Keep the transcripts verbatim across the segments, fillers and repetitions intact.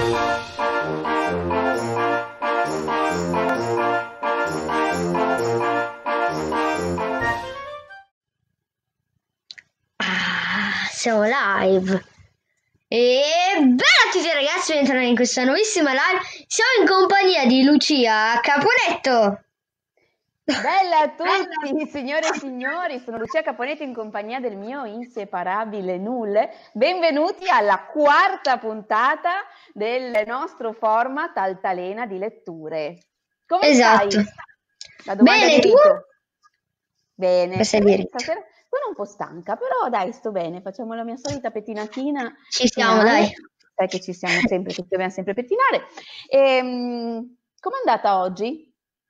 Ah, siamo live. E bella a tutti ragazzi, bentornati in questa nuovissima live. Siamo in compagnia di Lucia Caponetto. Bella a tutti, signore e signori, sono Lucia Caponetto in compagnia del mio inseparabile Null. Benvenuti alla quarta puntata del nostro format Altalena di letture. Come Esatto. stai? La domanda Bene, di tu? rito. Bene, Sei Eh, diritto. stasera sono un po' stanca, però dai, sto bene, facciamo la mia solita pettinatina Ci siamo, finale. dai. Sai che ci siamo sempre, che dobbiamo sempre pettinare. Ehm, com'è andata oggi?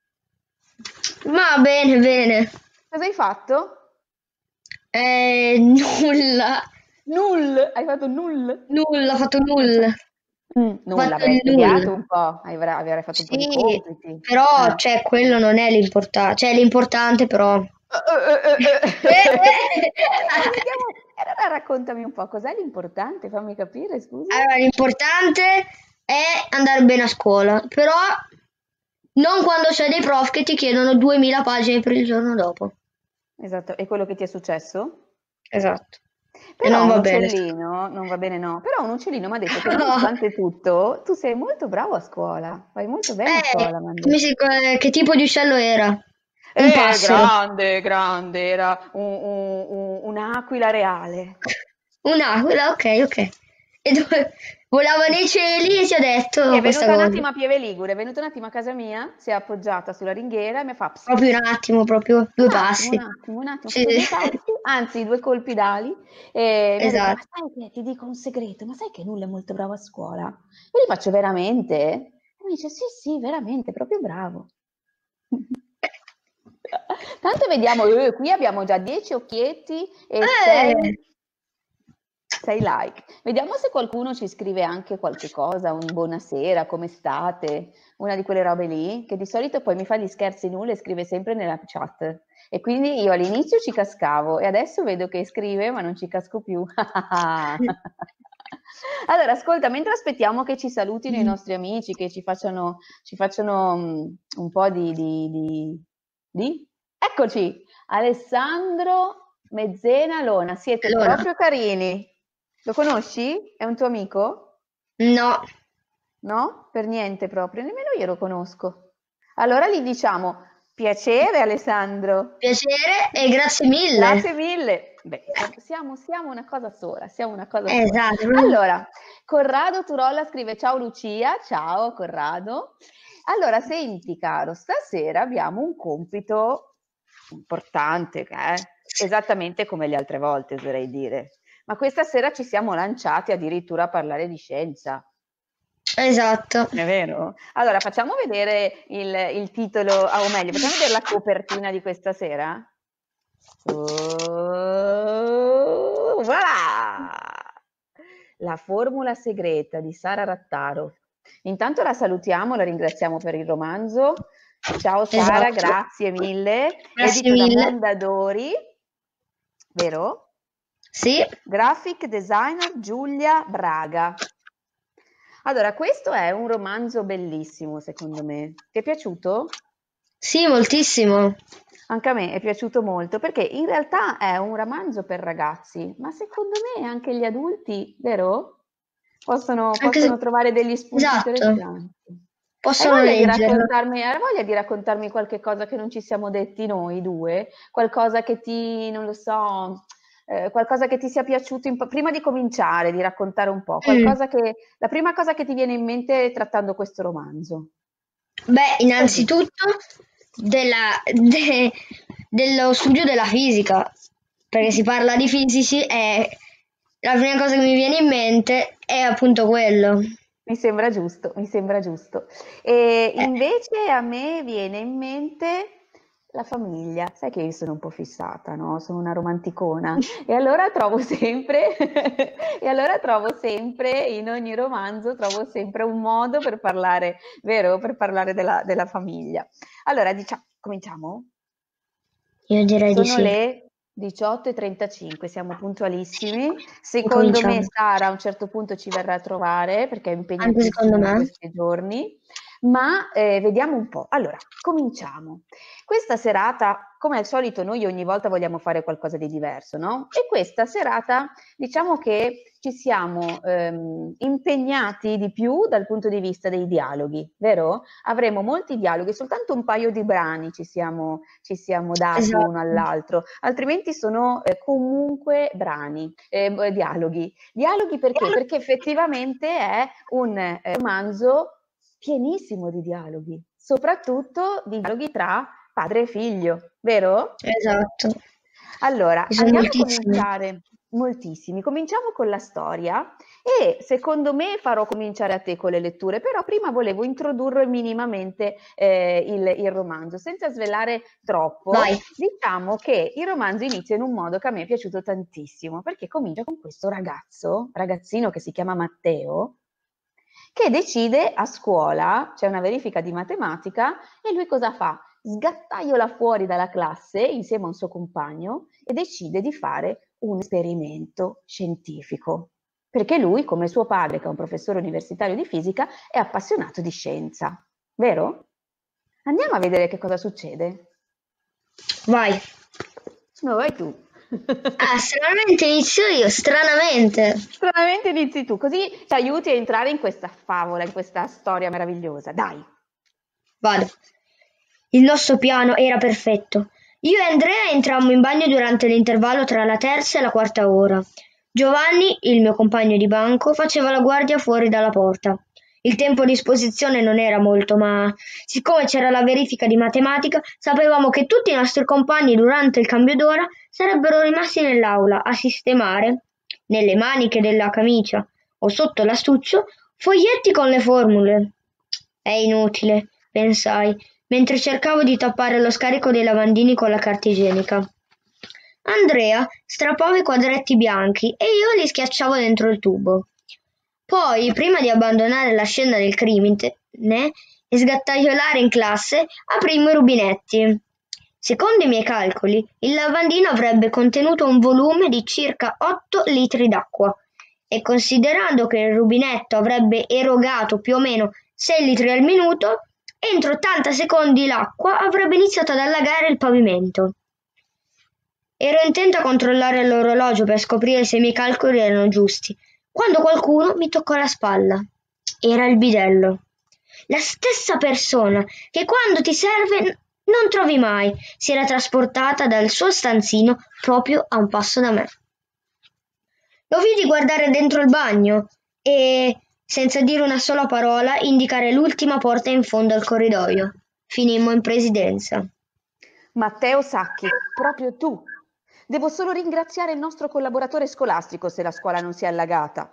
Ma bene, bene. Cosa hai fatto? Eh, nulla. Null, hai fatto null? Nulla, ho fatto nulla. Mm, Ho nulla, fatto avrai il studiato nulla. un po', avrai, avrai fatto un po' di Sì, compiti. però, Eh. cioè, quello non è l'importante. Cioè, l'importante, però. Eh, vediamo, e allora raccontami un po', cos'è l'importante? Fammi capire, scusa. Allora, l'importante è andare bene a scuola, però non quando c'è dei prof che ti chiedono duemila pagine per il giorno dopo. Esatto, è quello che ti è successo? Esatto. E Però non un va bene. uccellino, non va bene no, però un uccellino mi ha detto che No. nonostante tutto, tu sei molto bravo a scuola, fai molto bene a Eh, scuola, mi hanno come detto. si- eh, che tipo di uccello era? Un Eh, passero. grande, grande, era un- un- un- un'aquila reale. Un'aquila, ok, ok. E dove volava nei cieli e ti ha Sì, è detto questa venuta un cosa. attimo a Pieve Ligure, è venuta un attimo a casa mia, si è appoggiata sulla ringhiera e mi fa pss, Proprio pss. un attimo, proprio due Un attimo, un passi. attimo, un attimo, ho Sì, fatto due passi, anzi due colpi d'ali e mi ha detto, ma esatto. sai che ti dico un segreto, ma sai che Nulla è molto bravo a scuola? Io gli faccio veramente? E mi dice, sì, sì, veramente, proprio bravo. Tanto vediamo, eh, qui abbiamo già dieci occhietti e Eh, sei sei like. Vediamo se qualcuno ci scrive anche qualche cosa, un buonasera, come state? Una di quelle robe lì, che di solito poi mi fa gli scherzi nulla e scrive sempre nella chat. E quindi io all'inizio ci cascavo e adesso vedo che scrive ma non ci casco più. Allora, ascolta, mentre aspettiamo che ci salutino i nostri amici, che ci facciano, ci facciano mm, un po' di, di, di, di- Eccoci, Alessandro Mezzena Lona, siete allora, proprio carini. Lo conosci? È un tuo amico? no, No? Per niente proprio, nemmeno io lo conosco. Allora gli diciamo piacere Alessandro. piacere e grazie mille. Grazie mille. Beh, siamo, siamo, siamo una cosa sola, siamo una cosa sola. Esatto. Allora, Corrado Turolla scrive ciao Lucia, ciao Corrado. Allora, senti caro, stasera abbiamo un compito importante, che è esattamente come le altre volte, oserei dire. Ma questa sera ci siamo lanciati addirittura a parlare di scienza. Esatto. È vero? Allora, facciamo vedere il, il titolo, ah, o meglio, facciamo vedere la copertina di questa sera? Oh, voilà! La formula segreta di Sara Rattaro. Intanto la salutiamo, la ringraziamo per il romanzo. Ciao Sara, Esatto. grazie mille. Grazie Edito da mille. Mondadori, vero? Sì, Graphic designer Giulia Braga. Allora, questo è un romanzo bellissimo, secondo me. Ti è piaciuto? sì, moltissimo. Anche a me è piaciuto molto perché in realtà è un romanzo per ragazzi, ma secondo me anche gli adulti, vero? Possono, Anche se... possono trovare degli spunti Esatto. interessanti. Hai Possono voglia di leggerlo. raccontarmi, hai voglia di raccontarmi qualche cosa che non ci siamo detti noi due? Qualcosa che ti, non lo so, eh, qualcosa che ti sia piaciuto in- prima di cominciare, di raccontare un po', Mm. qualcosa che, la prima cosa che ti viene in mente trattando questo romanzo. Beh, Così. innanzitutto della, de- dello studio della fisica, perché si parla di fisici e la prima cosa che mi viene in mente è appunto quello. Mi sembra giusto, mi sembra giusto. E Eh, invece a me viene in mente la famiglia. Sai che io sono un po' fissata, no? Sono una romanticona. E allora trovo sempre, e allora trovo sempre, in ogni romanzo, trovo sempre un modo per parlare, vero? Per parlare della, della famiglia. Allora, diciamo, cominciamo? io direi di Sono sì. le diciotto e trentacinque, siamo puntualissimi. Secondo me Sara a un certo punto ci verrà a trovare perché è Anche secondo impegnatissima in me. questi giorni, ma eh, vediamo un po'. Allora, cominciamo. Questa serata, come al solito, noi ogni volta vogliamo fare qualcosa di diverso, no? E questa serata, diciamo che ci siamo ehm, impegnati di più dal punto di vista dei dialoghi, vero? Avremo molti dialoghi, soltanto un paio di brani ci siamo, ci siamo dati Esatto. uno all'altro, altrimenti sono eh, comunque brani, eh, dialoghi. Dialoghi perché? Perché effettivamente è un eh, romanzo pienissimo di dialoghi, soprattutto di dialoghi tra padre e figlio, vero? Esatto. Allora, Ci sono andiamo a moltissimi. cominciare, moltissimi, cominciamo con la storia e secondo me farò cominciare a te con le letture, però prima volevo introdurre minimamente eh, il, il romanzo, senza svelare troppo. Vai. Diciamo che il romanzo inizia in un modo che a me è piaciuto tantissimo, perché comincia con questo ragazzo, ragazzino che si chiama Matteo, che decide a scuola, c'è una verifica di matematica, e lui cosa fa? Sgattaiola fuori dalla classe insieme a un suo compagno e decide di fare un esperimento scientifico. Perché lui, come suo padre, che è un professore universitario di fisica, è appassionato di scienza. Vero? Andiamo a vedere che cosa succede. Vai. No, vai tu. Ah, stranamente inizio io, stranamente. Stranamente inizi tu, così ti aiuti a entrare in questa favola, in questa storia meravigliosa. Dai. Vado. Il nostro piano era perfetto. Io e Andrea entrammo in bagno durante l'intervallo tra la terza e la quarta ora. Giovanni, il mio compagno di banco, faceva la guardia fuori dalla porta. Il tempo a disposizione non era molto, ma siccome c'era la verifica di matematica, sapevamo che tutti i nostri compagni durante il cambio d'ora sarebbero rimasti nell'aula a sistemare, nelle maniche della camicia o sotto l'astuccio, foglietti con le formule. È inutile, pensai, mentre cercavo di tappare lo scarico dei lavandini con la carta igienica. Andrea strappava i quadretti bianchi e io li schiacciavo dentro il tubo. Poi, prima di abbandonare la scena del crimine e sgattaiolare in classe, aprimmo i rubinetti. Secondo i miei calcoli, il lavandino avrebbe contenuto un volume di circa otto litri d'acqua e considerando che il rubinetto avrebbe erogato più o meno sei litri al minuto, entro ottanta secondi l'acqua avrebbe iniziato ad allagare il pavimento. Ero intento a controllare l'orologio per scoprire se i miei calcoli erano giusti, quando qualcuno mi toccò la spalla. Era il bidello. La stessa persona che quando ti serve non trovi mai si era trasportata dal suo stanzino proprio a un passo da me. Lo vidi guardare dentro il bagno e, senza dire una sola parola, indicare l'ultima porta in fondo al corridoio. Finimmo in presidenza. Matteo Sacchi, proprio tu. Devo solo ringraziare il nostro collaboratore scolastico se la scuola non si è allagata.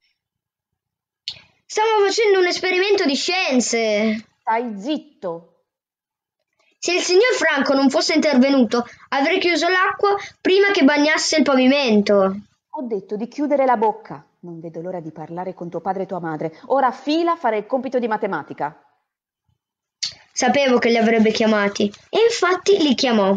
Stiamo facendo un esperimento di scienze. Stai zitto. Se il signor Franco non fosse intervenuto, avrei chiuso l'acqua prima che bagnasse il pavimento. Ho detto di chiudere la bocca. Non vedo l'ora di parlare con tuo padre e tua madre. Ora fila a fare il compito di matematica. Sapevo che li avrebbe chiamati e infatti li chiamò.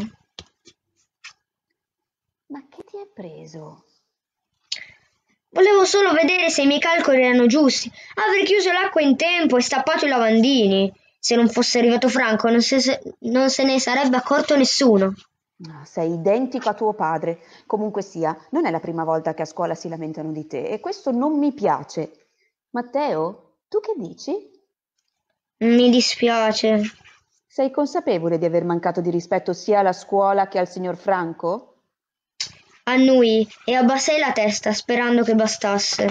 Ma che ti è preso? Volevo solo vedere se i miei calcoli erano giusti. Avrei chiuso l'acqua in tempo e stappato i lavandini. Se non fosse arrivato Franco non se, non se ne sarebbe accorto nessuno. Ah, sei identico a tuo padre. Comunque sia, non è la prima volta che a scuola si lamentano di te e questo non mi piace. Matteo, tu che dici? Mi dispiace. Sei consapevole di aver mancato di rispetto sia alla scuola che al signor Franco? Annui e abbassai la testa sperando che bastasse.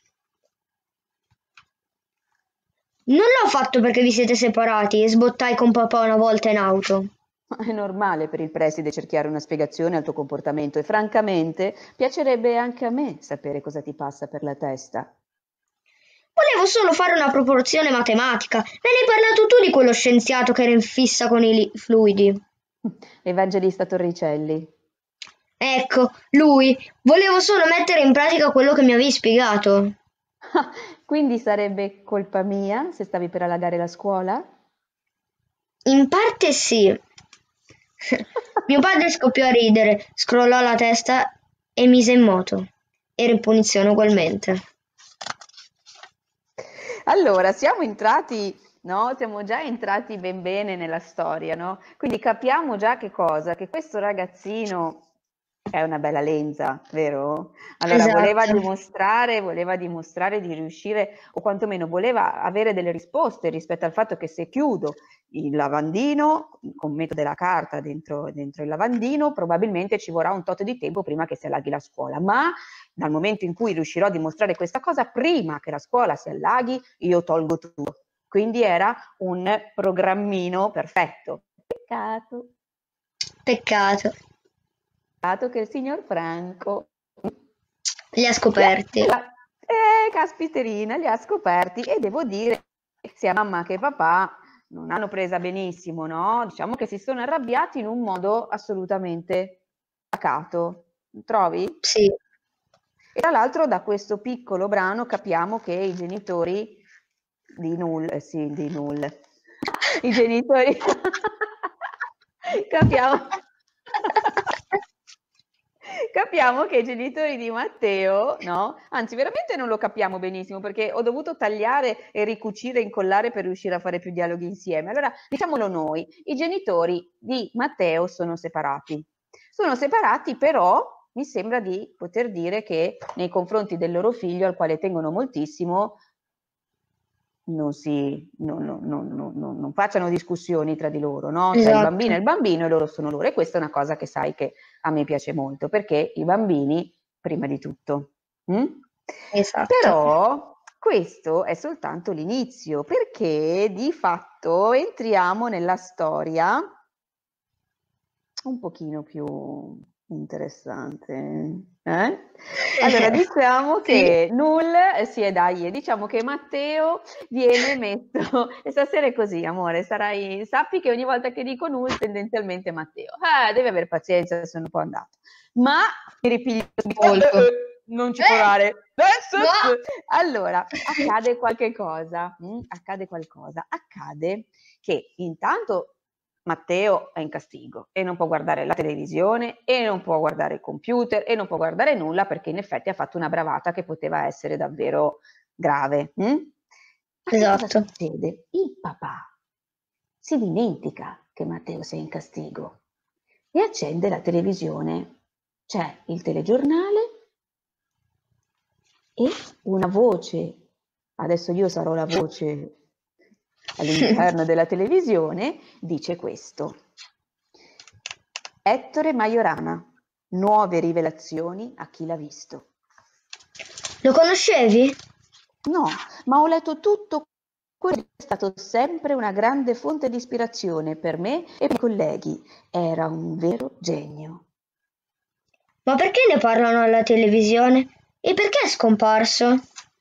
Non l'ho fatto perché vi siete separati, sbottai con papà una volta in auto. È normale per il preside cercare una spiegazione al tuo comportamento e francamente piacerebbe anche a me sapere cosa ti passa per la testa. Volevo solo fare una proporzione matematica. Me ne hai parlato tu di quello scienziato che era in fissa con i fluidi. Evangelista Torricelli. Ecco, lui. Volevo solo mettere in pratica quello che mi avevi spiegato. Quindi sarebbe colpa mia se stavi per allagare la scuola? In parte sì. Mio padre scoppiò a ridere, scrollò la testa e mise in moto. Era in punizione ugualmente. Allora, siamo entrati, no? Siamo già entrati ben bene nella storia, no? Quindi capiamo già che cosa? Che questo ragazzino è una bella lenza, vero? Allora, voleva Esatto. dimostrare, voleva dimostrare di riuscire, o quantomeno voleva avere delle risposte rispetto al fatto che se chiudo il lavandino, con metto della carta dentro, dentro il lavandino, probabilmente ci vorrà un tot di tempo prima che si allaghi la scuola, ma dal momento in cui riuscirò a dimostrare questa cosa, prima che la scuola si allaghi, io tolgo tutto. Quindi era un programmino perfetto. Peccato. Peccato. Peccato che il signor Franco Li ha scoperti. Eh, caspiterina, li ha scoperti e devo dire che sia mamma che papà non hanno presa benissimo, no? Diciamo che si sono arrabbiati in un modo assolutamente pacato, trovi? Sì. E tra l'altro da questo piccolo brano capiamo che i genitori di Null, eh sì, di Null, i genitori, capiamo, capiamo che i genitori di Matteo, no? Anzi, veramente non lo capiamo benissimo perché ho dovuto tagliare e ricucire e incollare per riuscire a fare più dialoghi insieme. Allora, diciamolo noi, i genitori di Matteo sono separati. Sono separati, però mi sembra di poter dire che nei confronti del loro figlio, al quale tengono moltissimo, non si non, non, non, non, non facciano discussioni tra di loro, no? Cioè il bambino è il bambino e loro sono loro, e questa è una cosa che sai che a me piace molto, perché i bambini prima di tutto. Mm? Esatto. Però questo è soltanto l'inizio, perché di fatto entriamo nella storia un pochino più interessante. Eh? Allora, diciamo che Null, eh, sì, dai, diciamo che Matteo viene messo, e stasera è così, amore, sarai, sappi che ogni volta che dico Null, tendenzialmente Matteo. Eh, devi avere pazienza, sono un po' andato. Ma mi ripiglio subito, eh, non ci curare. Eh, No. allora, accade qualche cosa, hm? accade qualcosa, accade che intanto Matteo è in castigo e non può guardare la televisione e non può guardare il computer e non può guardare nulla perché in effetti ha fatto una bravata che poteva essere davvero grave. Hm? Ma Esatto. cosa succede? Il papà si dimentica che Matteo sia in castigo e accende la televisione. C'è il telegiornale e una voce, adesso io sarò la voce all'interno della televisione, dice questo: Ettore Majorana, nuove rivelazioni a chi l'ha visto. Lo conoscevi? No, ma ho letto tutto quello che è stato sempre una grande fonte di ispirazione per me e per i colleghi. Era un vero genio. Ma perché ne parlano alla televisione? E perché è scomparso?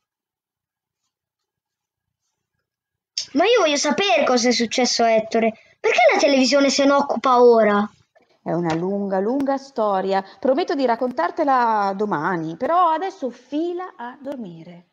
Ma io voglio sapere cosa è successo a Ettore. Perché la televisione se ne occupa ora? È una lunga, lunga storia. Prometto di raccontartela domani, però adesso fila a dormire.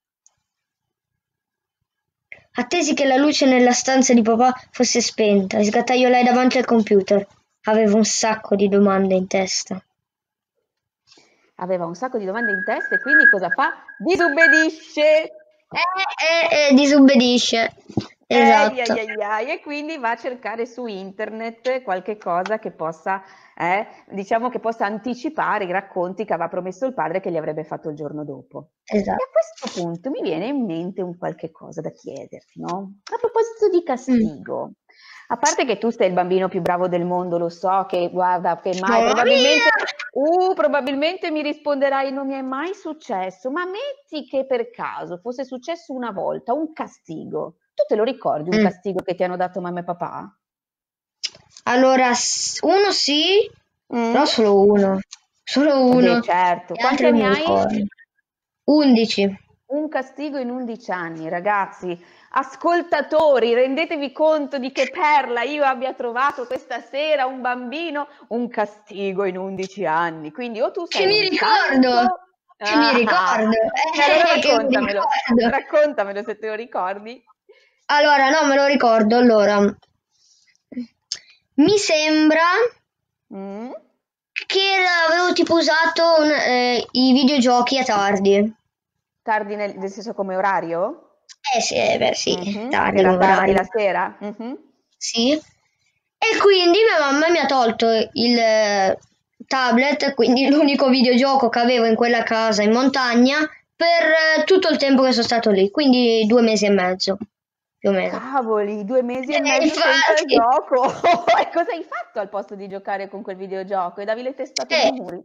Attesi che la luce nella stanza di papà fosse spenta e sgattaiolai davanti al computer. Avevo un sacco di domande in testa. Aveva un sacco di domande in testa e quindi cosa fa? Disubbidisce! Eh, eh, eh, disubbidisce. Esatto. Eh, ai, ai, ai, e quindi va a cercare su internet qualche cosa che possa, eh, diciamo che possa anticipare i racconti che aveva promesso il padre che gli avrebbe fatto il giorno dopo. Esatto. E a questo punto mi viene in mente un qualche cosa da chiederti, no? A proposito di castigo. Mm. A parte che tu sei il bambino più bravo del mondo, lo so, che guarda, che mai Oh, probabilmente, uh, probabilmente mi risponderai non mi è mai successo, ma metti che per caso fosse successo una volta un castigo. Tu te lo ricordi un mm. castigo che ti hanno dato mamma e papà? Allora, uno sì, mm. però solo uno. Solo uno. Beh, certo. Quanti anni hai? undici. Un castigo in undici anni, ragazzi. Ascoltatori, rendetevi conto di che perla io abbia trovato questa sera, un bambino, un castigo in undici anni. Quindi o tu sei che mi ricordo, santo, che ah, mi ricordo. Eh, allora raccontamelo, raccontamelo se te lo ricordi. Allora, no, me lo ricordo. Allora, mi sembra Mm? che avevo tipo usato un- eh, i videogiochi a tardi. Tardi nel, nel senso come orario? Eh sì, eh, beh sì, Mhm. tardi Era come tardi orario. la sera? Mhm. Sì. E quindi mia mamma mi ha tolto il eh, tablet, quindi l'unico videogioco che avevo in quella casa in montagna, per eh, tutto il tempo che sono stato lì, quindi due mesi e mezzo, più o meno. Cavoli, due mesi e Eh, mezzo senza infatti, gioco. E cosa hai fatto al posto di giocare con quel videogioco? E davi le testate nei eh, muri?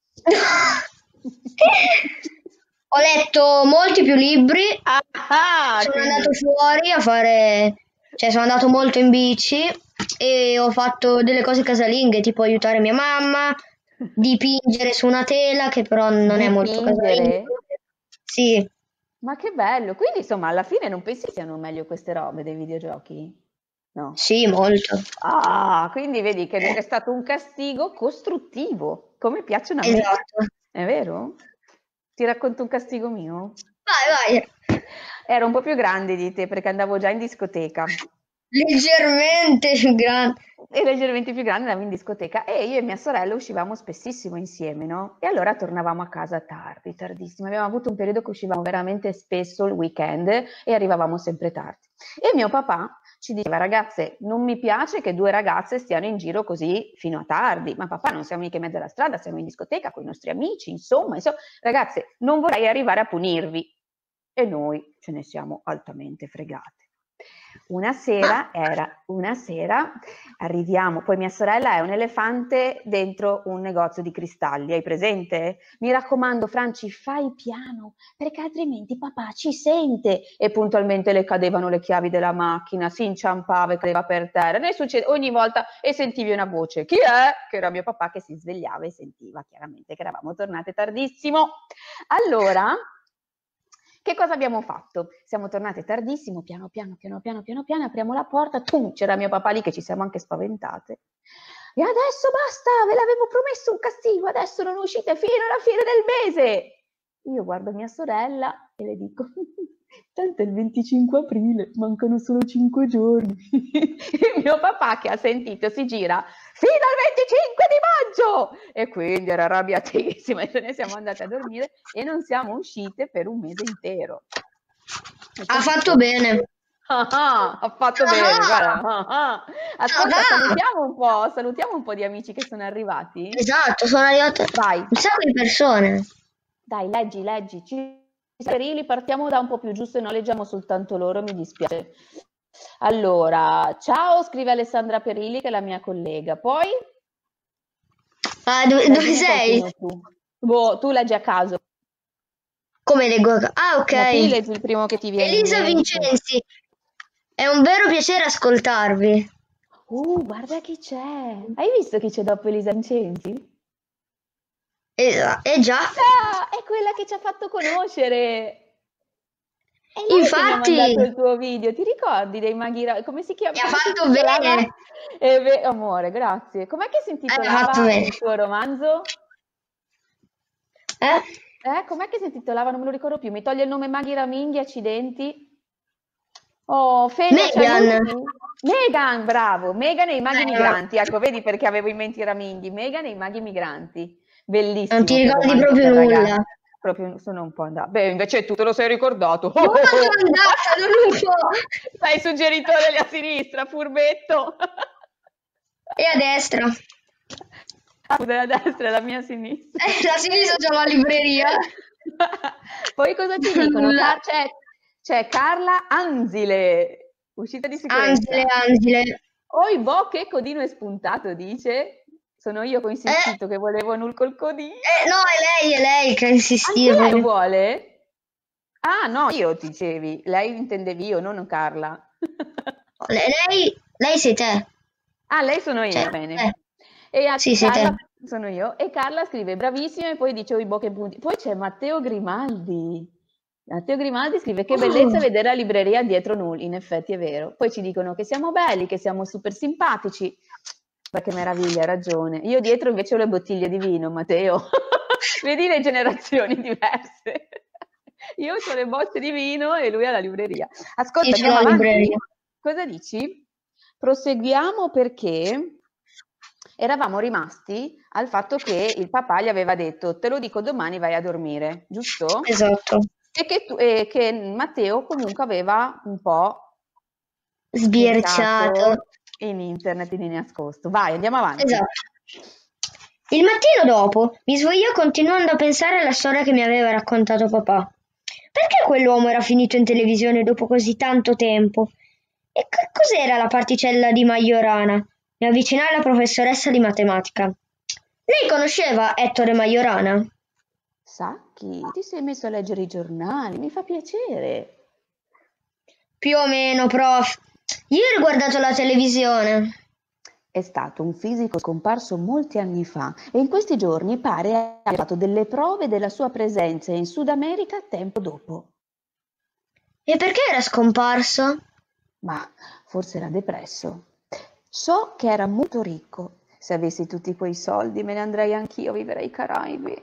ho letto molti più libri, Ah, sono andato quindi fuori a fare, cioè sono andato molto in bici e ho fatto delle cose casalinghe, tipo aiutare mia mamma, dipingere su una tela, che però non è molto dipingere? casalingo. Sì, Ma che bello! Quindi insomma, alla fine non pensi siano meglio queste robe dei videogiochi? No. sì, molto. Ah, quindi vedi che Eh, è stato un castigo costruttivo, come piacciono a me. esatto. È vero? Ti racconto un castigo mio? Vai, vai. Ero un po' più grande di te perché andavo già in discoteca. Leggermente più grande. E leggermente più grande andavo in discoteca e io e mia sorella uscivamo spessissimo insieme, no? E allora tornavamo a casa tardi, tardissimo. Abbiamo avuto un periodo che uscivamo veramente spesso il weekend e arrivavamo sempre tardi. E mio papà ci diceva, ragazze, non mi piace che due ragazze stiano in giro così fino a tardi. Ma papà, non siamo mica in mezzo alla strada, siamo in discoteca con i nostri amici, insomma, insomma. Ragazze, non vorrei arrivare a punirvi. E noi ce ne siamo altamente fregate. Una Ma sera era, una sera arriviamo, poi mia sorella è un elefante dentro un negozio di cristalli, hai presente? Mi raccomando, Franci, fai piano, perché altrimenti papà ci sente. E puntualmente le cadevano le chiavi della macchina, si inciampava e cadeva per terra. Ne succede ogni volta e sentivi una voce. Chi è? Che era mio papà che si svegliava e sentiva chiaramente che eravamo tornate tardissimo. Allora, che cosa abbiamo fatto? Siamo tornate tardissimo, piano piano, piano piano, piano piano, apriamo la porta, tum, c'era mio papà lì che ci siamo anche spaventate. E adesso basta, ve l'avevo promesso un castigo, adesso non uscite fino alla fine del mese. Io guardo mia sorella e le dico, tanto è il venticinque aprile, mancano solo cinque giorni. E mio papà che ha sentito si gira, fino al venticinque di maggio! E quindi era arrabbiatissima e ce ne siamo andate a dormire e non siamo uscite per un mese intero. Hai ha fatto capito? bene. Ah, ah, ha fatto bene, Ah, guarda. Ah, ah. Ascolta, ah, salutiamo un po', salutiamo un po' di amici che sono arrivati. esatto, sono arrivate Vai, un sacco di persone. dai, leggi, leggi. Ci Perili, partiamo da un po' più giusto e non leggiamo soltanto loro, mi dispiace. Allora, ciao, scrive Alessandra Perilli, che è la mia collega. Poi, Ah, dove, dove leggine sei? qualcuno tu. Boh, tu leggi a caso. Come leggo? Ah, ok. Ma sì, leggi il primo che ti viene in Elisa mente. Vincenzi, è un vero piacere ascoltarvi. Uh, guarda chi c'è. Hai visto chi c'è dopo Elisa Vincenzi? Eh, eh già, Ah, è quella che ci ha fatto conoscere. È lei che mi ha infatti, mandato il tuo video, ti ricordi dei maghi Ra- come si chiama? mi ha Come si fatto intitolava? bene. Eh, beh, amore, grazie. Com'è che si Eh, mi ha fatto intitolava bene. il tuo romanzo? Eh? Eh, com'è che si intitolava? Non me lo ricordo più. Mi toglie il nome Maghi Raminghi, accidenti. Oh, Felia Megan. Cialucci? Megan, bravo. Megan e i maghi Eh, ma migranti. Ecco, vedi perché avevo in mente i Raminghi. Megan e i maghi migranti. non ti Bellissimo quel ricordi romanzo proprio per nulla. ragazzi. Proprio sono un po' andata. Beh, invece tu te lo sei ricordato. Oh, No, oh, sono oh. andata, non lo so. Sei suggeritore a sinistra, furbetto. E a destra. Ah, scusa, la destra è la mia sinistra. Eh, a sinistra c'è la libreria. Poi cosa ci dicono? Nulla. Car- c'è, c'è Carla Anzile, uscita di Angele, sicurezza. Angele. Oi, boh, che codino è spuntato, dice. Sono io che ho Eh, insistito che volevo nul col codino. eh, no, è lei, è lei che ha Anche lei lo insistito. vuole? Ah, no, io dicevi. Lei intendevi io, non Carla. Lei, lei sei te. Ah, lei sono Cioè, io, eh, bene. E a sì, sei te. Carla sono io. E Carla scrive bravissima e poi dice oi boh che punti. Poi c'è Matteo Grimaldi. Matteo Grimaldi scrive che Oh, bellezza vedere la libreria dietro Null, in effetti è vero. Poi ci dicono che siamo belli, che siamo super simpatici. Ma che meraviglia, hai ragione. Io dietro invece ho le bottiglie di vino, Matteo. Vedi le generazioni diverse. Io ho le bottiglie di vino e lui ha la libreria. io Ascolta, ce l'ho andiamo la avanti? libreria. Cosa dici? Proseguiamo perché eravamo rimasti al fatto che il papà gli aveva detto: te lo dico domani, vai a dormire, giusto? Esatto. E che, tu, e che Matteo comunque aveva un po' Sbirciato. cercato in internet di nascosto. Vai, andiamo avanti. Esatto. Il mattino dopo mi svegliò continuando a pensare alla storia che mi aveva raccontato papà. Perché quell'uomo era finito in televisione dopo così tanto tempo? E che cos'era la particella di Majorana? Mi avvicinai alla professoressa di matematica. Lei conosceva Ettore Majorana? Sacchi, ti sei messo a leggere i giornali, mi fa piacere. Più o meno, prof. Ieri ho guardato la televisione. È stato un fisico scomparso molti anni fa e in questi giorni pare abbia fatto delle prove della sua presenza in Sud America tempo dopo. E perché era scomparso? Ma forse era depresso. So che era molto ricco. Se avessi tutti quei soldi me ne andrei anch'io a vivere ai Caraibi.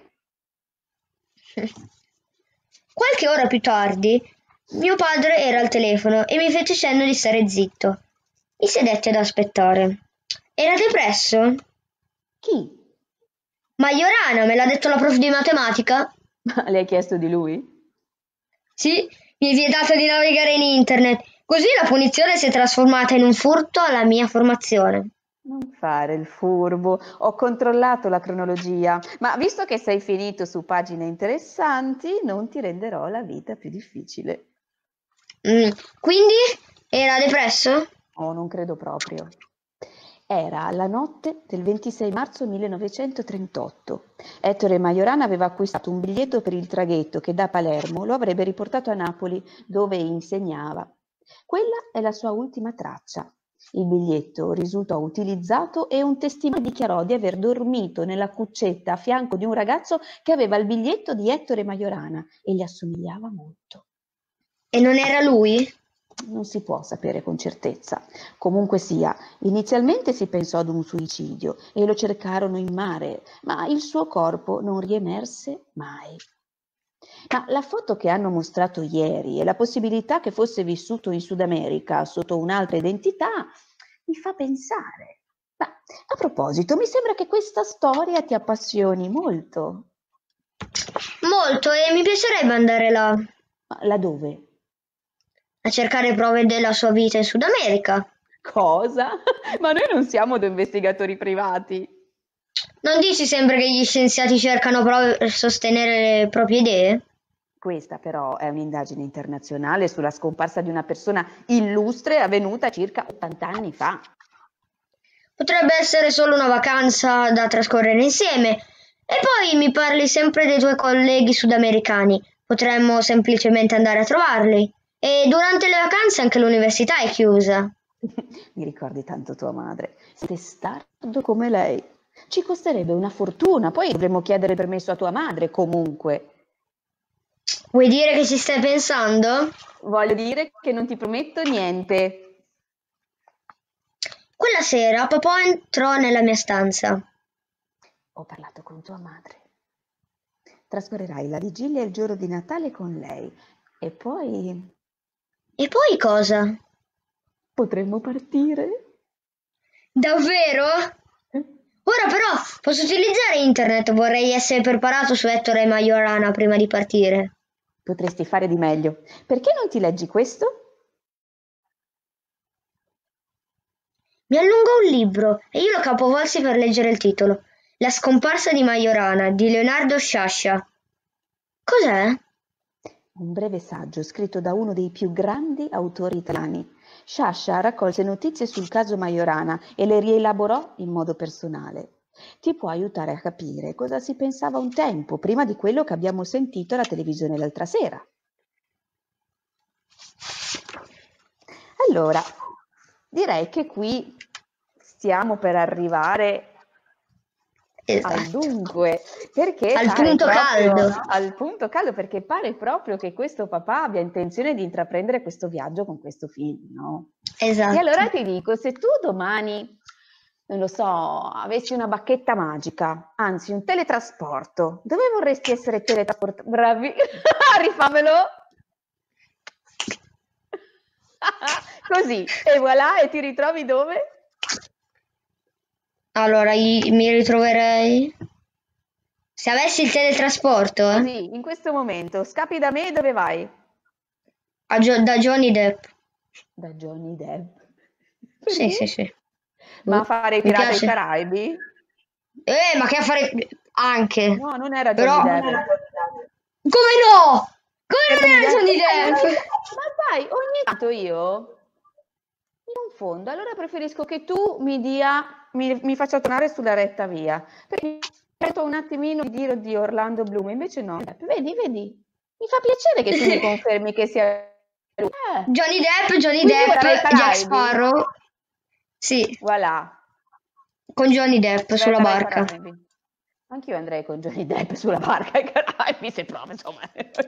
Qualche ora più tardi, mio padre era al telefono e mi fece cenno di stare zitto. Mi sedetti ad aspettare. Era depresso? Chi? Majorana, me l'ha detto la prof di matematica? Le hai chiesto di lui? Sì, mi è vietato di navigare in internet. Così la punizione si è trasformata in un furto alla mia formazione. Non fare il furbo, ho controllato la cronologia, ma visto che sei finito su pagine interessanti, non ti renderò la vita più difficile. Mm, quindi era depresso? Oh, non credo proprio. Era la notte del ventisei marzo millenovecentotrentotto. Ettore Majorana aveva acquistato un biglietto per il traghetto che da Palermo lo avrebbe riportato a Napoli, dove insegnava. Quella è la sua ultima traccia. Il biglietto risultò utilizzato e un testimone dichiarò di aver dormito nella cuccetta a fianco di un ragazzo che aveva il biglietto di Ettore Majorana e gli assomigliava molto. E non era lui? Non si può sapere con certezza. Comunque sia, inizialmente si pensò ad un suicidio e lo cercarono in mare, ma il suo corpo non riemerse mai. Ma la foto che hanno mostrato ieri e la possibilità che fosse vissuto in Sud America sotto un'altra identità mi fa pensare. Ma a proposito, mi sembra che questa storia ti appassioni molto. Molto, e mi piacerebbe andare là. Ma laddove? A cercare prove della sua vita in Sud America. Cosa? Ma noi non siamo due investigatori privati. Non dici sempre che gli scienziati cercano prove per sostenere le proprie idee? Questa però è un'indagine internazionale sulla scomparsa di una persona illustre avvenuta circa ottanta anni fa. Potrebbe essere solo una vacanza da trascorrere insieme. E poi mi parli sempre dei tuoi colleghi sudamericani. Potremmo semplicemente andare a trovarli. E durante le vacanze anche l'università è chiusa. Mi ricordi tanto tua madre. Sei testardo come lei. Ci costerebbe una fortuna, poi dovremmo chiedere permesso a tua madre comunque. Vuoi dire che ci stai pensando? Voglio dire che non ti prometto niente. Quella sera papà entrò nella mia stanza. Ho parlato con tua madre. Trascorrerai la vigilia e il giorno di Natale con lei. E poi... E poi cosa? potremmo partire. Davvero? Ora però posso utilizzare internet, vorrei essere preparato su Ettore Majorana prima di partire. Potresti fare di meglio. Perché non ti leggi questo? Mi allungo un libro e io lo capovolsi per leggere il titolo. La scomparsa di Majorana di Leonardo Sciascia. Cos'è? Un breve saggio scritto da uno dei più grandi autori italiani. Sciascia raccolse notizie sul caso Majorana e le rielaborò in modo personale. Ti può aiutare a capire cosa si pensava un tempo, prima di quello che abbiamo sentito alla televisione l'altra sera. Allora, direi che qui stiamo per arrivare Esatto. al dunque, perché Al pare punto proprio- caldo. al punto caldo, perché pare proprio che questo papà abbia intenzione di intraprendere questo viaggio con questo film, no? Esatto. E allora ti dico, se tu domani, non lo so, avessi una bacchetta magica, anzi un teletrasporto, dove vorresti essere teletrasportato? Bravi, rifamelo. Così, e voilà, e ti ritrovi dove? Allora, i- mi ritroverei... Se avessi il teletrasporto, eh, Così, in questo momento, scappi da me, dove vai? a Gio- da Johnny Depp. Da Johnny Depp. Sì, sì, Perché? sì. Ma a Boh, fare i mi Pirati dei piace. Caraibi? Eh, ma che affare... Anche. No, non era Però... Johnny Depp. Come no? Come Era non Johnny era Depp? Johnny Eh, allora, Depp? ma sai, ogni tanto io mi confondo, allora preferisco che tu mi dia, mi, mi faccia tornare sulla retta via, perché mi sento un attimino di dire di Orlando Bloom, invece no. Vedi, vedi, mi fa piacere che tu mi confermi che sia lui. Eh, Johnny Depp, Johnny quindi ora dai Depp, Jack Caraibi, Sparrow. Sì, voilà, con Johnny Depp sulla andrai ai barca. Caraibi. Anch'io andrei con Johnny Depp sulla barca ai Caraibi, se proprio, insomma.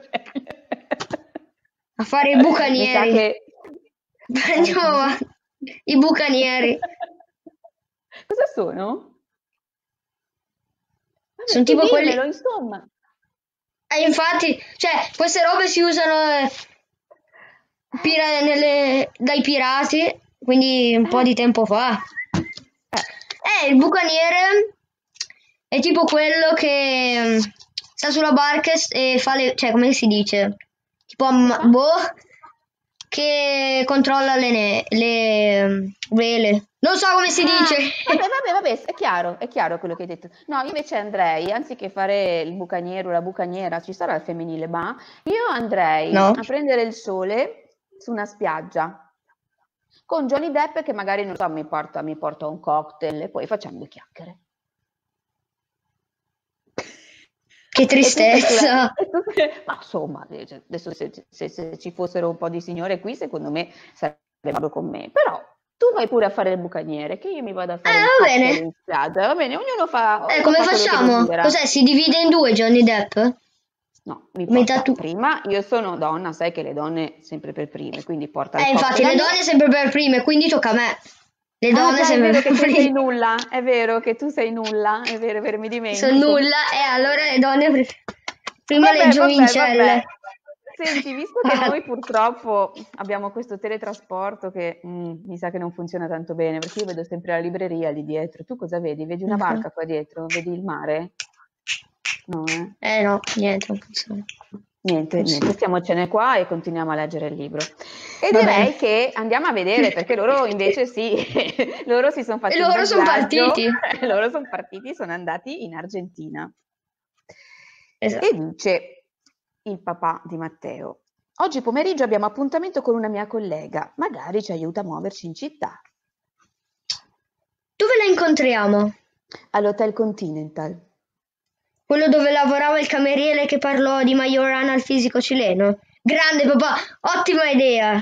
A fare i Mi sa bucanieri. che... A fare Andiamo cosa? avanti. I bucanieri. Cosa sono? Vabbè, Sono tu tipo quelli... dimmelo, insomma. E infatti, cioè, queste robe si usano eh, pira- nelle- dai pirati, quindi un po' Eh, di tempo fa. eh. Eh, il bucaniere è tipo quello che mm, sta sulla barca e e fa le... cioè, come si dice? Tipo, Che amma- fa? boh, che controlla le, ne- le mm, vele. Non so come si Ah, dice. vabbè, vabbè, vabbè, è chiaro, è chiaro quello che hai detto. No, io invece andrei, anziché fare il bucaniero o la bucaniera, ci sarà il femminile, ma io andrei No? a prendere il sole su una spiaggia con Johnny Depp che magari, non so, mi porta, mi porta un cocktail e poi facciamo due chiacchiere. Che E tu sei sulla... tristezza. e tu sei- Ma insomma, eh, cioè, adesso se, se- se ci fossero un po' di signore qui, secondo me sarebbero con me. Però tu vai pure a fare il bucaniere, che io mi vado a Eh, fare un va cocktail bene. in spiaggia. Va bene, ognuno fa, Eh, ognuno come fa quello che facciamo? desidera. Cos'è? Si divide in due Johnny Depp? No, mi Metà porta tu. prima, io sono donna, sai che le donne sempre per prime, quindi porta il Eh, infatti, cocktail a le me. donne sempre per prime, quindi tocca a me. Le Ah donne già, è sempre vero che per tu sei prime. nulla, è vero che tu sei nulla, è vero, è vero, mi Sono dimentico. nulla e allora le donne per- prima le Vabbè, vabbè, giovincelle. vabbè. Senti, visto che noi purtroppo abbiamo questo teletrasporto che mm, mi sa che non funziona tanto bene, perché io vedo sempre la libreria lì dietro. Tu cosa vedi? Vedi una barca qua dietro? Vedi il mare? No, eh? Eh no, niente, non funziona. Niente, Non so. niente, stiamocene qua e continuiamo a leggere il libro. E Va bene. direi che andiamo a vedere, perché loro invece sì, loro si sono E fatti un loro bel sono viaggio, partiti. loro sono partiti, sono andati in Argentina. E Esatto. dice il papà di Matteo: oggi pomeriggio abbiamo appuntamento con una mia collega, magari ci aiuta a muoverci in città. Dove la incontriamo? All'Hotel Continental. Quello dove lavorava il cameriere che parlò di Majorana al fisico cileno? Grande papà, ottima idea!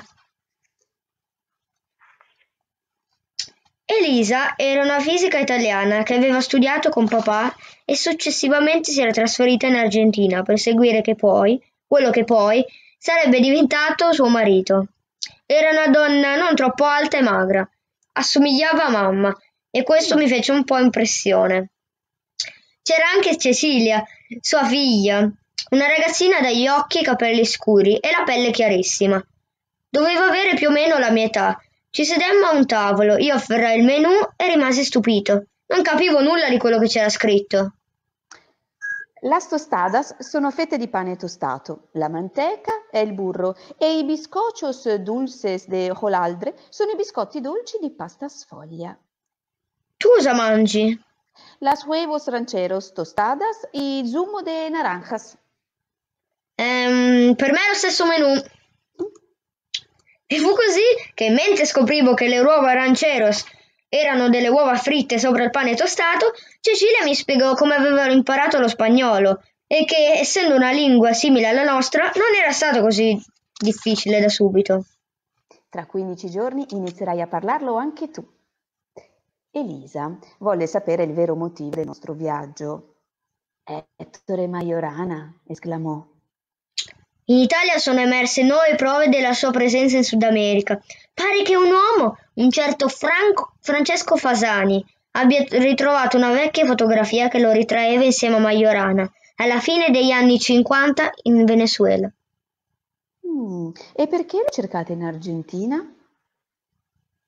Elisa era una fisica italiana che aveva studiato con papà e successivamente si era trasferita in Argentina per seguire che poi, quello che poi sarebbe diventato suo marito. Era una donna non troppo alta e magra, assomigliava a mamma e questo mi fece un po' impressione. C'era anche Cecilia, sua figlia, una ragazzina dagli occhi e capelli scuri e la pelle chiarissima. Doveva avere più o meno la mia età. Ci sedemmo a un tavolo, io afferrai il menù e rimasi stupito. Non capivo nulla di quello che c'era scritto. Las tostadas sono fette di pane tostato, la manteca è il burro e i bizcochos dulces de hojaldre sono i biscotti dolci di pasta sfoglia. Tu cosa mangi? Las huevos rancheros tostadas y zumo de naranjas. Ehm, per me è lo stesso menù. E fu così che mentre scoprivo che le uova rancheros erano delle uova fritte sopra il pane tostato, Cecilia mi spiegò come avevano imparato lo spagnolo e che, essendo una lingua simile alla nostra, non era stato così difficile da subito. Tra quindici giorni inizierai a parlarlo anche tu. Elisa volle sapere il vero motivo del nostro viaggio. Ettore Majorana, esclamò. In Italia sono emerse nuove prove della sua presenza in Sud America. Pare che un uomo, un certo Franco- Francesco Fasani, abbia ritrovato una vecchia fotografia che lo ritraeva insieme a Majorana alla fine degli anni cinquanta in Venezuela. Mm, e perché lo cercate in Argentina?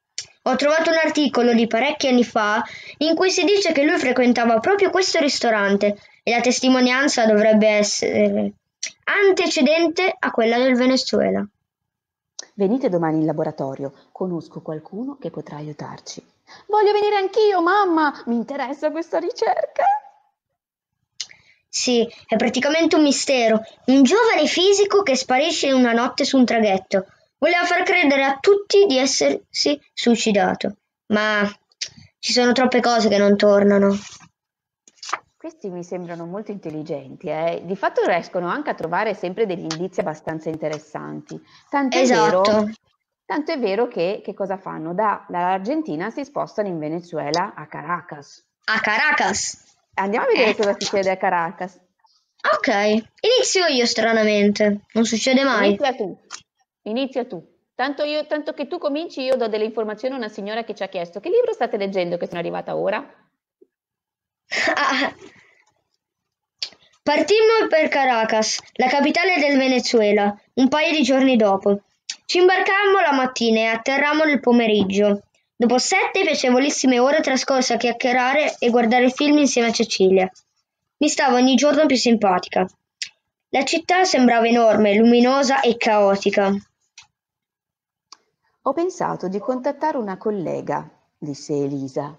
Ho trovato un articolo di parecchi anni fa in cui si dice che lui frequentava proprio questo ristorante e la testimonianza dovrebbe essere antecedente a quella del Venezuela. Venite domani in laboratorio, conosco qualcuno che potrà aiutarci. Voglio venire anch'io, mamma, mi interessa questa ricerca. Sì, è praticamente un mistero. Un giovane fisico che sparisce in una notte su un traghetto. Voleva far credere a tutti di essersi suicidato, ma ci sono troppe cose che non tornano. Questi mi sembrano molto intelligenti, eh? Di fatto riescono anche a trovare sempre degli indizi abbastanza interessanti. Tanto è Esatto. vero, tanto è vero che, che cosa fanno? Da, dall'Argentina si spostano in Venezuela a Caracas. A Caracas. Andiamo a vedere Eh. cosa succede a Caracas. Ok, inizio io stranamente. Non succede mai. Inizia tu, inizia tu. Tanto, io, tanto che tu cominci, io do delle informazioni a una signora che ci ha chiesto: che libro state leggendo che sono arrivata ora? Ah. Partimmo per Caracas, la capitale del Venezuela, un paio di giorni dopo. Ci imbarcammo la mattina e atterrammo nel pomeriggio. Dopo sette piacevolissime ore trascorse a chiacchierare e guardare film insieme a Cecilia. Mi stavo ogni giorno più simpatica. La città sembrava enorme, luminosa e caotica. Ho pensato di contattare una collega, disse Elisa.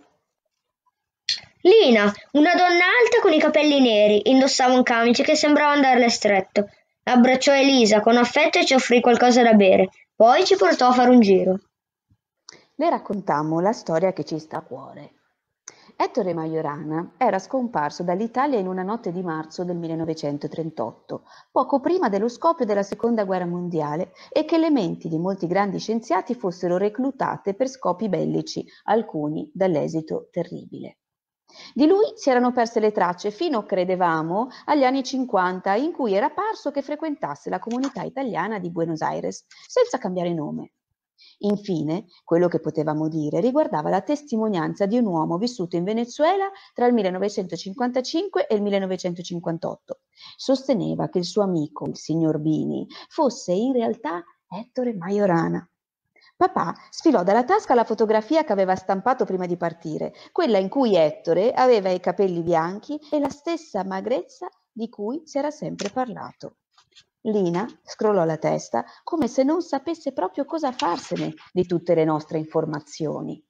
Lina, una donna alta con i capelli neri, indossava un camice che sembrava andarle stretto. Abbracciò Elisa con affetto e ci offrì qualcosa da bere. Poi ci portò a fare un giro. Le raccontammo la storia che ci sta a cuore. Ettore Majorana era scomparso dall'Italia in una notte di marzo del millenovecentotrentotto, poco prima dello scoppio della Seconda Guerra Mondiale, e che le menti di molti grandi scienziati fossero reclutate per scopi bellici, alcuni dall'esito terribile. Di lui si erano perse le tracce fino, credevamo, agli anni cinquanta, in cui era parso che frequentasse la comunità italiana di Buenos Aires, senza cambiare nome. Infine, quello che potevamo dire riguardava la testimonianza di un uomo vissuto in Venezuela tra il millenovecentocinquantacinque e il millenovecentocinquantotto. Sosteneva che il suo amico, il signor Bini, fosse in realtà Ettore Majorana. Papà sfilò dalla tasca la fotografia che aveva stampato prima di partire, quella in cui Ettore aveva i capelli bianchi e la stessa magrezza di cui si era sempre parlato. Lina scrollò la testa come se non sapesse proprio cosa farsene di tutte le nostre informazioni.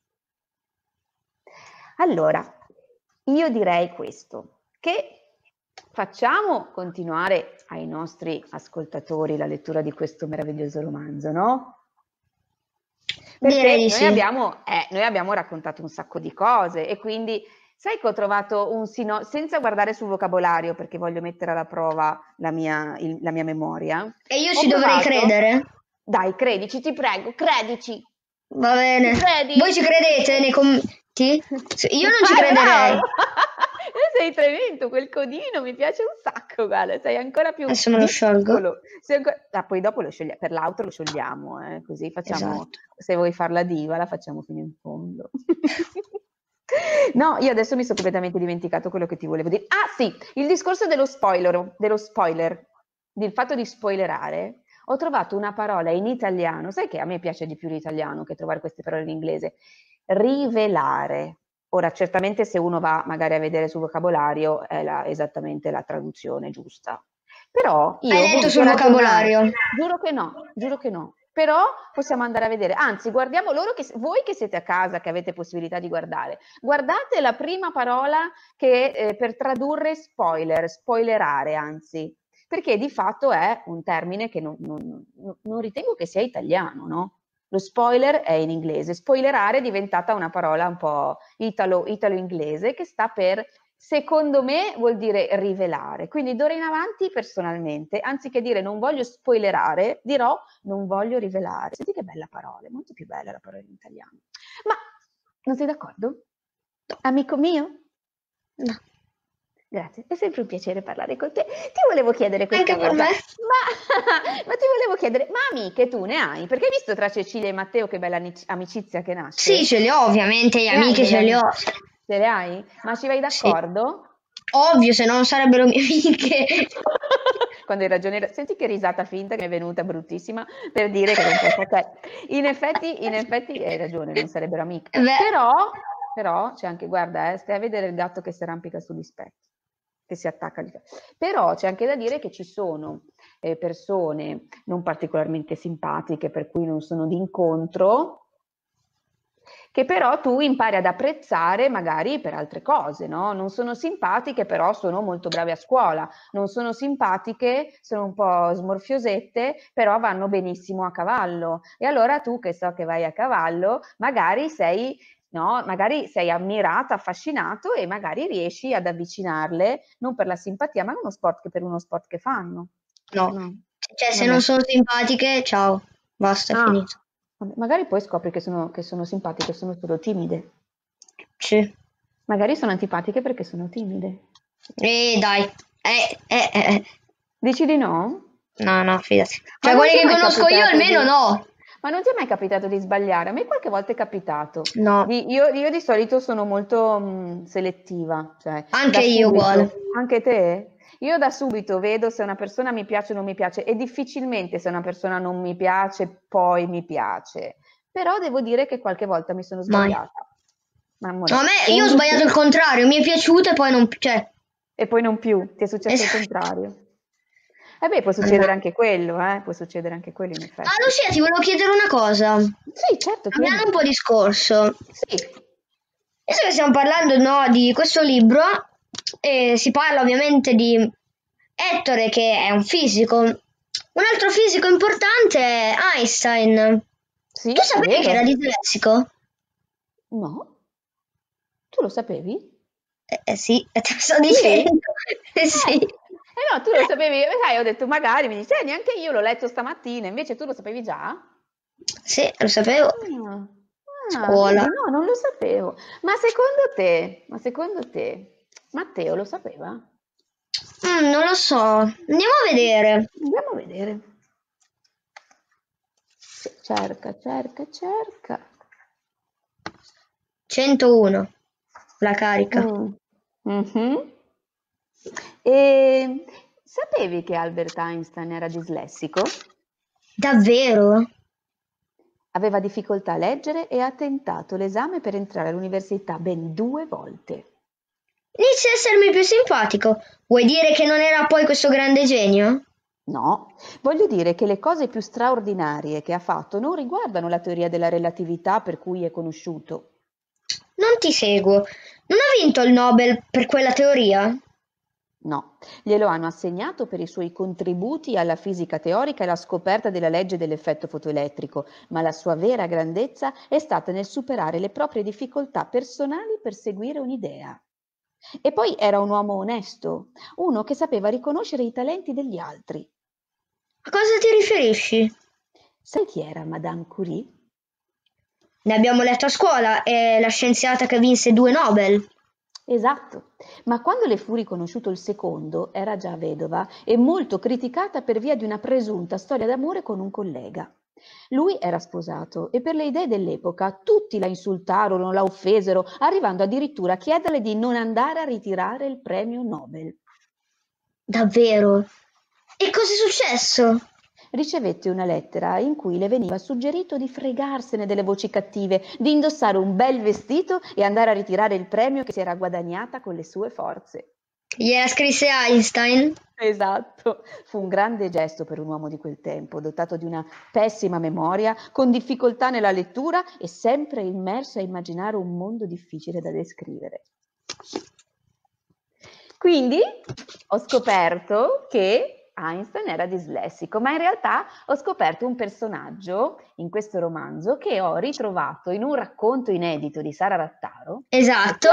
Allora, io direi questo, che facciamo continuare ai nostri ascoltatori la lettura di questo meraviglioso romanzo, no? Perché noi, sì. abbiamo, eh, noi abbiamo raccontato un sacco di cose e quindi sai che ho trovato un sinonimo, senza guardare sul vocabolario perché voglio mettere alla prova la mia, il, la mia memoria. E io ci dovrei credere? Dai, credici, ti prego, credici. Va bene. Voi ci credete nei commenti? Io non ci crederei. Sei tremendo, quel codino mi piace un sacco, guarda, sei ancora più adesso me lo sciolgo. Sei ancora... ah, poi dopo lo sciogliamo, per l'auto lo sciogliamo, eh, così facciamo, esatto. Se vuoi farla diva la facciamo fino in fondo. No, io adesso mi sono completamente dimenticato quello che ti volevo dire. Ah sì, il discorso dello spoiler, dello spoiler, del fatto di spoilerare. Ho trovato una parola in italiano, sai che a me piace di più l'italiano che trovare queste parole in inglese, rivelare. Ora, certamente se uno va magari a vedere sul vocabolario è la, esattamente la traduzione giusta. Però io Hai letto sul vocabolario? Giuro che no, giuro che no. Però possiamo andare a vedere, anzi guardiamo loro che, voi che siete a casa, che avete possibilità di guardare, guardate la prima parola che eh, per tradurre spoiler, spoilerare anzi, perché di fatto è un termine che non, non, non ritengo che sia italiano, no? Lo spoiler è in inglese, spoilerare è diventata una parola un po' italo, italo-inglese che sta per, secondo me, vuol dire rivelare. Quindi d'ora in avanti, personalmente, anziché dire non voglio spoilerare, dirò non voglio rivelare. Senti che bella parola, è molto più bella la parola in italiano. Ma non sei d'accordo? Amico mio? No. Grazie, è sempre un piacere parlare con te. Ti volevo chiedere questa Anche cosa. per me. Ma, ma ti volevo chiedere, ma amiche tu ne hai? Perché hai visto tra Cecilia e Matteo che bella amicizia che nasce? Sì, ce le ho ovviamente, le amiche ce le ho. Ce le hai? Ma ci vai d'accordo? Sì. Ovvio, se no non sarebbero mie amiche. quando hai ragione, senti che risata finta che mi è venuta bruttissima per dire che non posso, cioè, in effetti, in effetti hai ragione, non sarebbero amiche. Beh, Però, però c'è anche, guarda, eh, stai a vedere il gatto che si arrampica sugli specchi, che si attacca agli specchi. Però c'è anche da dire che ci sono eh, persone non particolarmente simpatiche, per cui non sono d'incontro, che però tu impari ad apprezzare magari per altre cose, no? Non sono simpatiche, però sono molto brave a scuola, non sono simpatiche, sono un po' smorfiosette, però vanno benissimo a cavallo. E allora tu, che so che vai a cavallo, magari sei, no? Magari sei ammirato, affascinato e magari riesci ad avvicinarle, non per la simpatia, ma uno sport che per uno sport che fanno. no. No. Cioè, se Vabbè. non sono simpatiche, ciao, basta, è Ah, finito. vabbè, magari poi scopri che sono, che sono simpatiche, sono solo timide. Sì. Magari sono antipatiche perché sono timide. E dai, eh, eh, eh, eh. Dici di no? No, no, fidati. Ma Cioè, non ti quelli è che mai conosco io capitato almeno di... no. Ma non ti è mai capitato di sbagliare? A me qualche volta è capitato. No, Di- io, io di solito sono molto mh, selettiva, cioè anche da io uguale. subito. Anche te? Io da subito vedo se una persona mi piace o non mi piace e difficilmente se una persona non mi piace, poi mi piace. Però devo dire che qualche volta mi sono Mai. sbagliata. Ma No, a amore, me, io ho sbagliato il undici contrario, mi è piaciuta e poi non... Cioè, e poi non più, ti è successo il esatto. contrario. E beh, può Mannaggia. succedere anche quello, eh? Può succedere anche quello in Ah, effetti. Lucia, ti volevo chiedere una cosa. Sì, certo, Cambiando un chiedi. po' discorso. Sì, Adesso che stiamo parlando, no, di questo libro, e si parla ovviamente di Ettore, che è un fisico. Un altro fisico importante è Einstein. sì, Tu è sapevi che era vero. dislessico? No? Tu lo sapevi? Eh, eh sì, e te lo sto Sì? Eh, dicendo. Eh sì. eh no, tu lo sapevi, eh, sai, ho detto magari, mi dici, eh, neanche io l'ho letto stamattina, invece tu lo sapevi già? Sì, lo sapevo. Ah, ah, Scuola. vedi, no, non lo sapevo. Ma secondo te, ma secondo te, Matteo lo sapeva? Mm, non lo so. Andiamo a vedere. Andiamo a vedere. Cerca, cerca, cerca. centouno. La carica. Mm. Mhm. E sapevi che Albert Einstein era dislessico? Davvero? Aveva difficoltà a leggere e ha tentato l'esame per entrare all'università ben due volte. Inizia a essermi più simpatico. Vuoi dire che non era poi questo grande genio? No, voglio dire che le cose più straordinarie che ha fatto non riguardano la teoria della relatività per cui è conosciuto. Non ti seguo. Non ha vinto il Nobel per quella teoria? No, glielo hanno assegnato per i suoi contributi alla fisica teorica e alla scoperta della legge dell'effetto fotoelettrico, ma la sua vera grandezza è stata nel superare le proprie difficoltà personali per seguire un'idea. E poi era un uomo onesto, uno che sapeva riconoscere i talenti degli altri. A cosa ti riferisci? Sai chi era Madame Curie? Ne abbiamo letto a scuola, è la scienziata che vinse due Nobel. Esatto, ma quando le fu riconosciuto il secondo era già vedova e molto criticata per via di una presunta storia d'amore con un collega. Lui era sposato e per le idee dell'epoca tutti la insultarono, la offesero, arrivando addirittura a chiederle di non andare a ritirare il premio Nobel. Davvero? E cosa è successo? Ricevette una lettera in cui le veniva suggerito di fregarsene delle voci cattive, di indossare un bel vestito e andare a ritirare il premio che si era guadagnata con le sue forze. Gliela scrisse Einstein? Esatto, fu un grande gesto per un uomo di quel tempo, dotato di una pessima memoria, con difficoltà nella lettura e sempre immerso a immaginare un mondo difficile da descrivere. Quindi ho scoperto che Einstein era dislessico, ma in realtà ho scoperto un personaggio in questo romanzo che ho ritrovato in un racconto inedito di Sara Rattaro. Esatto.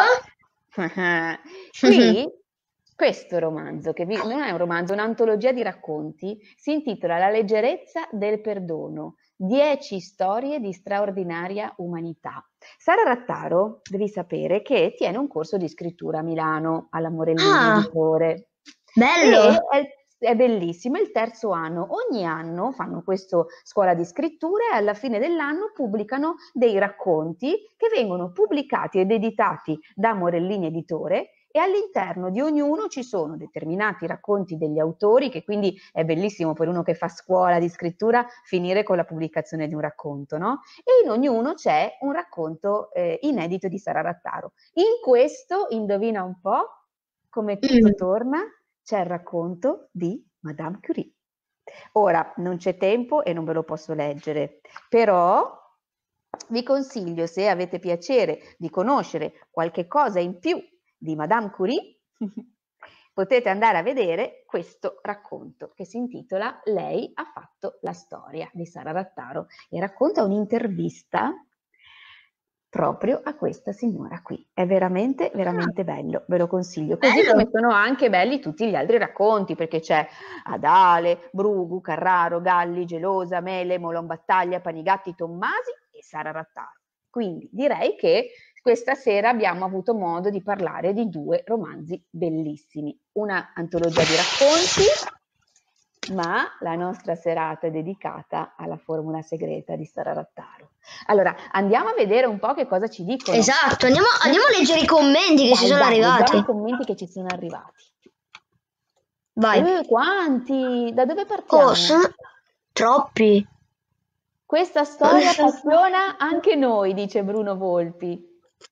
Qui, questo romanzo, che vi, non è un romanzo, è un'antologia di racconti, si intitola La leggerezza del perdono, dieci storie di straordinaria umanità. Sara Rattaro, devi sapere che tiene un corso di scrittura a Milano, alla Morellini Ah, Editore. bello. E è, è bellissimo, è il terzo anno. Ogni anno fanno questa scuola di scrittura e alla fine dell'anno pubblicano dei racconti che vengono pubblicati ed editati da Morellini Editore e all'interno di ognuno ci sono determinati racconti degli autori, che quindi è bellissimo per uno che fa scuola di scrittura finire con la pubblicazione di un racconto, no? E in ognuno c'è un racconto eh, inedito di Sara Rattaro. In questo, indovina un po', come tutto Mm. torna, c'è il racconto di Madame Curie. Ora, non c'è tempo e non ve lo posso leggere, però vi consiglio, se avete piacere di conoscere qualche cosa in più di Madame Curie, potete andare a vedere questo racconto che si intitola Lei ha fatto la storia di Sara Rattaro e racconta un'intervista proprio a questa signora qui. È veramente, veramente bello, ve lo consiglio. Così Bello. come sono anche belli tutti gli altri racconti, perché c'è Adale, Brugu, Carraro, Galli, Gelosa, Mele, Molon Battaglia, Panigatti, Tommasi e Sara Rattaro. Quindi direi che questa sera abbiamo avuto modo di parlare di due romanzi bellissimi. Una antologia di racconti, ma la nostra serata è dedicata alla formula segreta di Sara Rattaro. Allora, andiamo a vedere un po' che cosa ci dicono. Esatto, andiamo, andiamo a leggere i commenti che Dai, ci sono dai, arrivati. leggiamo i commenti che ci sono arrivati. Vai. Eh, quanti? Da dove partiamo? Oh, sono troppi. Questa storia appassiona anche noi, dice Bruno Volpi.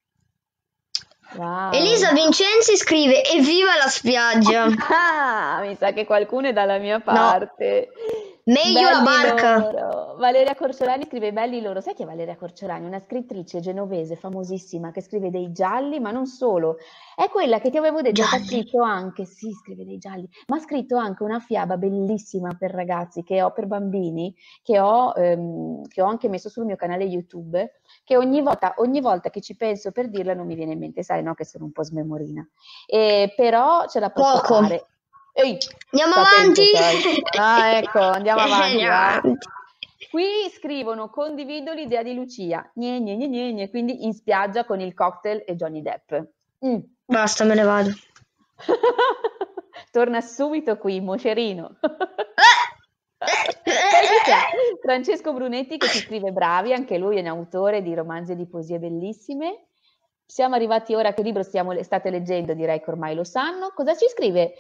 Wow. Elisa Vincenzi scrive evviva la spiaggia. Ah, mi sa che qualcuno è dalla mia parte. Meglio la Belli barca. loro. Valeria Corciolani scrive belli loro. Sai chi è Valeria Corciolani? Una scrittrice genovese famosissima che scrive dei gialli, ma non solo. È quella che ti avevo detto che ha Gialli. scritto anche, sì, scrive dei gialli, ma ha scritto anche una fiaba bellissima per ragazzi che ho, per bambini, che ho, ehm, che ho anche messo sul mio canale YouTube, che ogni volta, ogni volta che ci penso per dirla non mi viene in mente, sai, no, che sono un po' smemorina. E, però ce la posso Poco. fare. Ehi, Andiamo sta attento, avanti. sai. Ah, ecco, andiamo avanti, Andiamo vai. avanti. Qui scrivono, condivido l'idea di Lucia, gne, gne, gne, gne, gne, quindi in spiaggia con il cocktail e Johnny Depp. Mm. Basta, me ne vado. Torna subito qui, mocerino. Eh! Poi chi c'è? Francesco Brunetti che ci scrive bravi, anche lui è un autore di romanzi e di poesie bellissime. Siamo arrivati ora, che libro stiamo, state leggendo, direi che ormai lo sanno. Cosa ci scrive?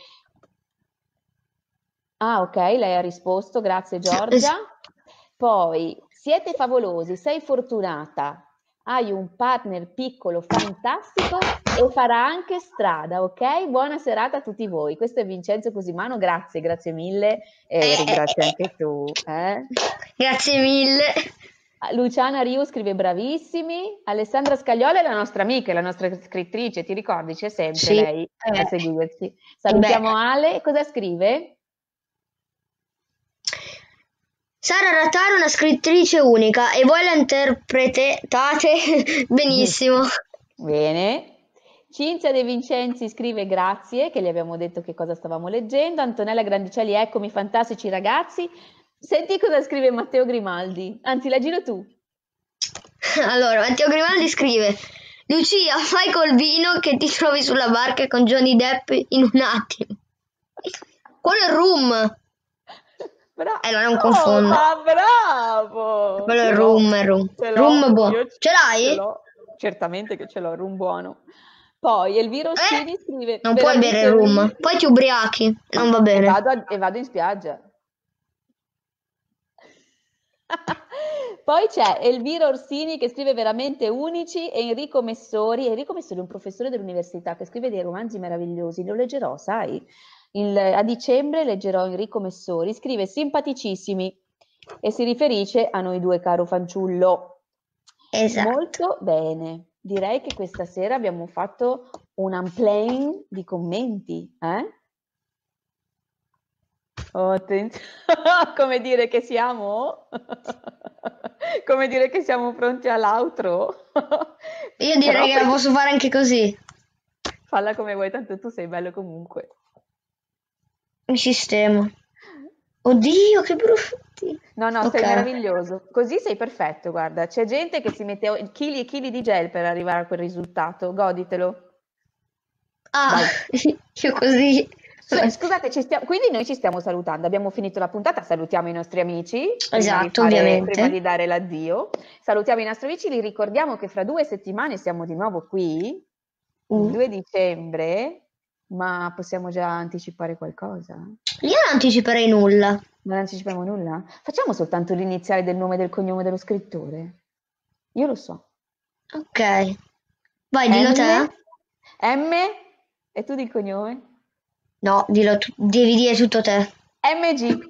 Ah, ok, lei ha risposto, grazie Giorgia. Poi, siete favolosi, sei fortunata, hai un partner piccolo fantastico e farà anche strada, ok? Buona serata a tutti voi. Questo è Vincenzo Cosimano, grazie, grazie mille e Eh, ringrazio eh, anche tu. Eh? Grazie mille. Luciana Riu scrive bravissimi. Alessandra Scagliola è la nostra amica, è la nostra scrittrice, ti ricordi? C'è sempre Sì. lei a Eh. seguirci. Salutiamo Beh. Ale, cosa scrive? Sara Rattaro è una scrittrice unica e voi la interpretate benissimo. Bene. Cinzia De Vincenzi scrive grazie, che le abbiamo detto che cosa stavamo leggendo. Antonella Grandicelli, eccomi fantastici ragazzi. Senti cosa scrive Matteo Grimaldi, anzi leggilo tu. Allora, Matteo Grimaldi scrive: Lucia, fai col vino che ti trovi sulla barca con Johnny Depp in un attimo. Quello è il rum. Bravo. Eh, non confondo. Oh, ma bravo! Quello è Ce il l'ho, rum, è rum. ce l'ho, Rum buono. io Ce l'hai? ce l'ho. Certamente che ce l'ho, rum buono. Poi Elviro Ossini Eh? scrive Non puoi veramente bere il rum, unico. poi ti ubriachi. Non va E bene. vado, a- e vado in spiaggia. Poi c'è Elvira Orsini che scrive veramente unici e Enrico Messori. Enrico Messori è un professore dell'università che scrive dei romanzi meravigliosi, lo leggerò, sai? Il- a dicembre leggerò Enrico Messori, scrive simpaticissimi e si riferisce a noi due, caro fanciullo. Esatto. Molto bene, direi che questa sera abbiamo fatto un unplaying di commenti, eh? Oh, attenzione. Come dire che siamo? Come dire che siamo pronti all'outro? Io direi che la posso fare anche così. Falla come vuoi, tanto tu sei bello comunque. Mi sistemo. Oddio, che brutti. No, no, Ok. sei meraviglioso. Così sei perfetto, guarda. C'è gente che si mette chili e chili di gel per arrivare a quel risultato. Goditelo. Ah, Vai. io così. Scusate, ci stiamo, quindi noi ci stiamo salutando, abbiamo finito la puntata, salutiamo i nostri amici, prima Esatto, di fare, ovviamente. prima di dare l'addio, salutiamo i nostri amici, li ricordiamo che fra due settimane siamo di nuovo qui, il Uh. due dicembre, ma possiamo già anticipare qualcosa? Io non anticiperei nulla. Non anticipiamo nulla? Facciamo soltanto l'iniziale del nome e del cognome dello scrittore? Io lo so. Ok. Vai, dillo M, te. M, e tu di cognome? No, dillo tu. Devi dire tutto te. M G.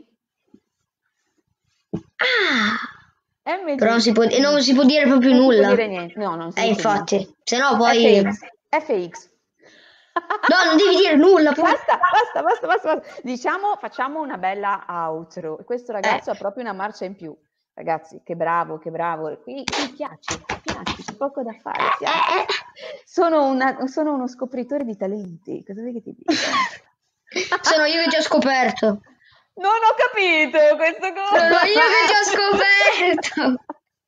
Ah! M G. Però non si può, e non si può dire proprio Non si può nulla. dire niente. No, non si Eh, dice infatti. niente. Se no poi... F X. F X. No, non devi dire nulla. Poi... Basta, basta, basta, basta, basta. Diciamo, facciamo una bella outro. Questo ragazzo Eh. ha proprio una marcia in più. Ragazzi, che bravo, che bravo. Qui, qui piace, piace, c'è poco da fare. Piace. Eh, eh. Sono, una, sono uno scopritore di talenti. Cosa vuoi che ti dica? Sono io che ti ho scoperto. Non ho capito questa cosa. Sono io che ti ho scoperto.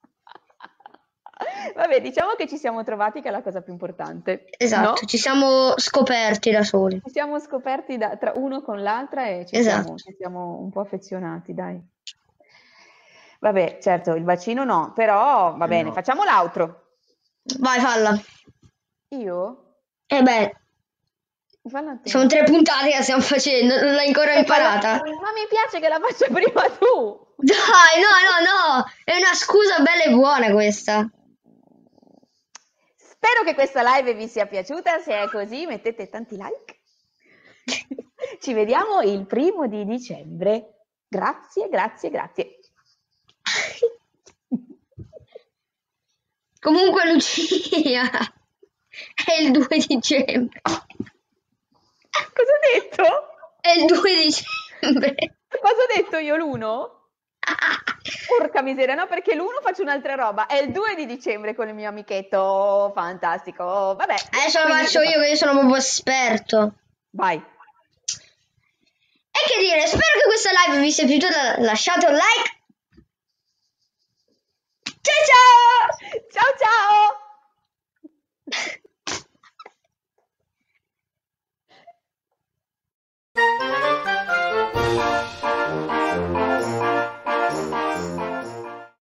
Vabbè, diciamo che ci siamo trovati, che è la cosa più importante. Esatto, no? ci siamo scoperti da soli. Ci siamo scoperti da, tra uno con l'altra e ci, Esatto. siamo, ci siamo un po' affezionati, dai. Vabbè, certo, il bacino no, però va bene, No. facciamo l'outro. Vai, falla. Io? Eh beh, Falla tu. sono tre puntate che stiamo facendo, non l'hai ancora Eh, imparata? falla- Ma mi piace che la faccia prima tu. Dai, no, no, no, è una scusa bella e buona questa. Spero che questa live vi sia piaciuta, se è così mettete tanti like. Ci vediamo il primo di dicembre. Grazie, grazie, grazie. Comunque Lucia, è il due dicembre. Cosa ho detto? È il due dicembre. Cosa ho detto io, l'uno? Porca miseria, no, perché l'uno faccio un'altra roba, è il due di dicembre con il mio amichetto, fantastico, vabbè. Adesso lo quindi- faccio io che io sono proprio esperto. Vai. E che dire, spero che questa live vi sia piaciuta, lasciate un like